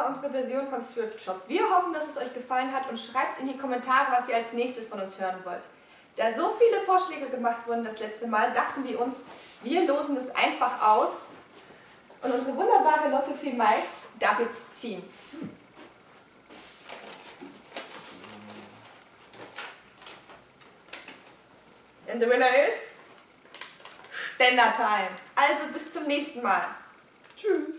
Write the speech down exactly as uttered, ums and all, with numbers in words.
war unsere Version von Thrift Shop. Wir hoffen, dass es euch gefallen hat und schreibt in die Kommentare, was ihr als nächstes von uns hören wollt. Da so viele Vorschläge gemacht wurden das letzte Mal, dachten wir uns, wir losen es einfach aus und unsere wunderbare Lotte Fee Mike darf jetzt ziehen. And the winner is Ständertime. Also bis zum nächsten Mal. Tschüss.